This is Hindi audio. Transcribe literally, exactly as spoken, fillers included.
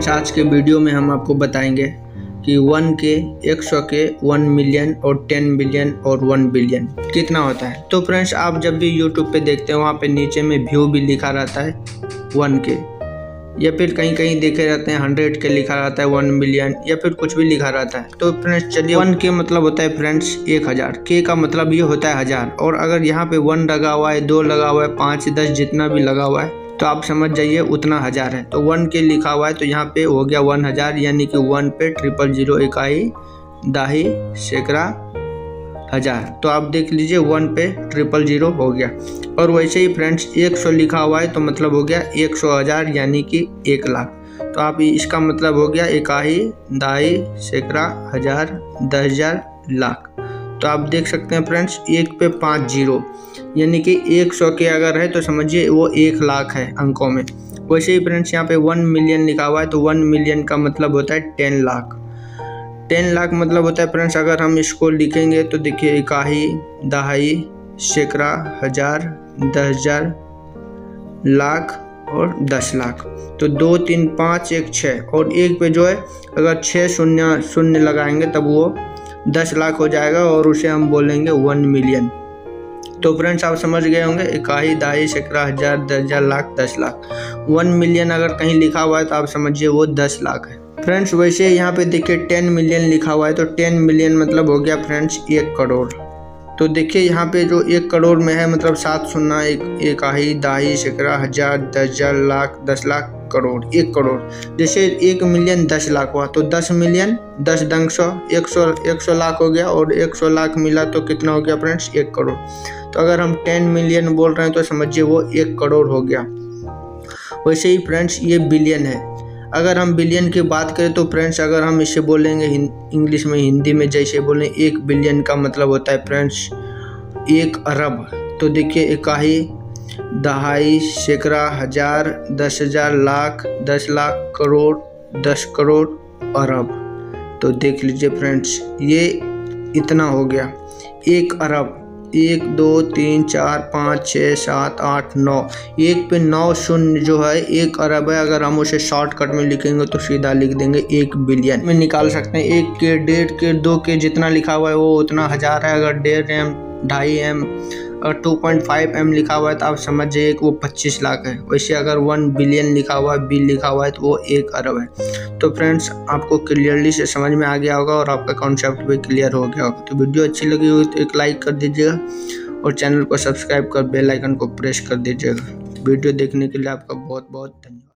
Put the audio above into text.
फ्रेंड्स आज के वीडियो में हम आपको बताएंगे कि वन के, एक सौ के, वन मिलियन और टेन बिलियन और वन बिलियन कितना होता है। तो फ्रेंड्स आप जब भी यूट्यूब पे देखते हैं वहाँ पे नीचे में व्यू भी लिखा रहता है वन के, या फिर कहीं कहीं देखे रहते हैं हंड्रेड के लिखा रहता है, वन मिलियन या फिर कुछ भी लिखा रहता है। तो फ्रेंड्स चलिए, वन के मतलब होता है फ्रेंड्स एक हज़ार, के का मतलब ये होता है हज़ार, और अगर यहाँ पे वन लगा हुआ है, दो लगा हुआ है, पाँच दस जितना भी लगा हुआ है तो आप समझ जाइए उतना हज़ार है। तो वन के लिखा हुआ है तो यहाँ पे हो गया वन हज़ार, यानी कि वन पे ट्रिपल जीरो, इकाई दाही सैकड़ा हज़ार। तो आप देख लीजिए वन पे ट्रिपल जीरो हो गया। और वैसे ही फ्रेंड्स एक सौ लिखा हुआ है तो मतलब हो गया एक सौ हज़ार, यानी कि एक लाख। तो आप इसका मतलब हो गया इकाई दाही सैकड़ा हज़ार दस हज़ार लाख। तो आप देख सकते हैं फ्रेंड्स एक पे पाँच जीरो, यानी कि एक सौ के अगर है तो समझिए वो एक लाख है अंकों में। वैसे ही फ्रेंड्स यहाँ पे वन मिलियन लिखा हुआ है तो वन मिलियन का मतलब होता है टेन लाख। टेन लाख मतलब होता है फ्रेंड्स, अगर हम इसको लिखेंगे तो देखिए इकाई दहाई सैकड़ा हज़ार दस हज़ार लाख और दस लाख। तो दो तीन पाँच एक छः, और एक पे जो है अगर छः शून्य शून्य लगाएंगे तब वो दस लाख हो जाएगा और उसे हम बोलेंगे वन मिलियन। तो फ्रेंड्स आप समझ गए होंगे इकाई दाही सैकड़ा हज़ार दस हज़ार लाख दस लाख। वन मिलियन अगर कहीं लिखा हुआ है तो आप समझिए वो दस लाख है फ्रेंड्स। वैसे यहाँ पे देखिए टेन मिलियन लिखा हुआ है तो टेन मिलियन मतलब हो गया फ्रेंड्स एक करोड़। तो देखिए यहाँ पे जो एक करोड़ में है मतलब सात शून्य एक, इकाई दाही सैकड़ा हज़ार दस हज़ार लाख दस लाख करोड़, एक करोड़। जैसे एक मिलियन दस लाख हुआ तो दस मिलियन दस दंग सौ, एक सौ एक सौ लाख हो गया, और एक सौ लाख मिला तो कितना हो गया फ्रेंड्स एक करोड़। तो अगर हम टेन मिलियन बोल रहे हैं तो समझिए वो एक करोड़ हो गया। वैसे ही फ्रेंड्स ये बिलियन है। अगर हम बिलियन की बात करें तो फ्रेंड्स अगर हम इसे बोलेंगे इंग्लिश में, हिंदी में जैसे बोलें एक बिलियन का मतलब होता है फ्रेंड्स एक अरब। तो देखिए इकाई दहाई सैकड़ा हज़ार दस हज़ार लाख दस लाख करोड़ दस करोड़ अरब। तो देख लीजिए फ्रेंड्स ये इतना हो गया एक अरब। एक दो तीन चार पाँच छः सात आठ नौ, एक पे नौ शून्य जो है एक अरब है। अगर हम उसे शॉर्टकट में लिखेंगे तो सीधा लिख देंगे एक बिलियन में निकाल सकते हैं। एक के, डेढ़ के, दो के जितना लिखा हुआ है वो उतना हज़ार है। अगर डेढ़ एम, ढाई एम और टू पॉइंट फाइव एम लिखा हुआ है तो आप समझ जाइए कि वो पच्चीस लाख है। वैसे अगर वन बिलियन लिखा हुआ है, बिल लिखा हुआ है तो वो एक अरब है। तो फ्रेंड्स आपको क्लियरली से समझ में आ गया होगा और आपका कॉन्सेप्ट भी क्लियर हो गया होगा। तो वीडियो अच्छी लगी होगी तो एक लाइक कर दीजिएगा और चैनल को सब्सक्राइब कर बेल आइकन को प्रेस कर दीजिएगा। वीडियो देखने के लिए आपका बहुत बहुत धन्यवाद।